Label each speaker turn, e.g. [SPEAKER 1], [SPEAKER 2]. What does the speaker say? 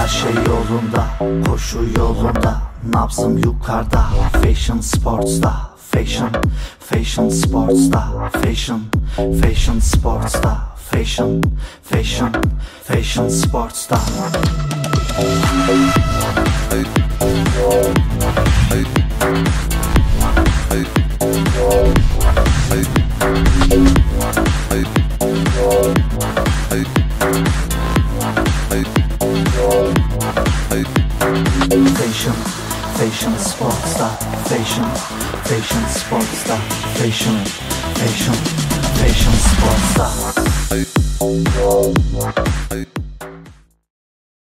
[SPEAKER 1] şey yolunda, koşu yolunda, nabzım yukarıda. Fashion sports'ta, fashion, fashion sports'ta, fashion, fashion sports'ta, fashion, fashion, fashion sports'ta. Fashion, fashion sports'ta, fashion, fashion sports'ta, fashion, fashion, fashion sports'ta.